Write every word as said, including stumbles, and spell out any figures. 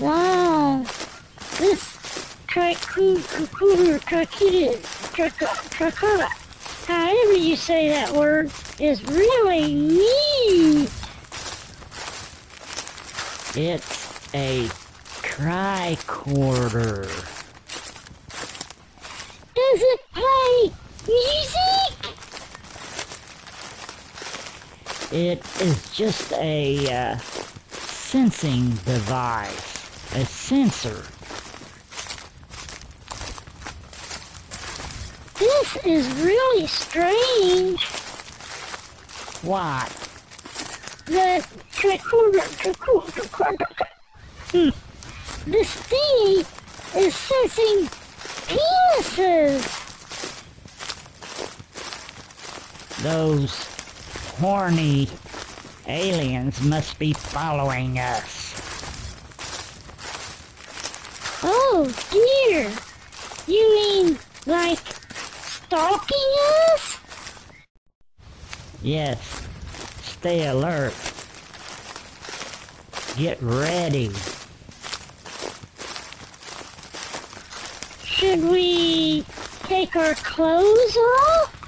Wow, this tricular, tricular, however you say that word, is really neat. It's a tricorder. Does it play music? It is just a uh, sensing device, a sensor. This is really strange. What? The tricorder, tricorder, tricorder. Hmm. This thing is sensing penises. Those horny aliens must be following us. Oh dear. You mean like stalking us? Yes. Stay alert. Get ready. Should we take our clothes off?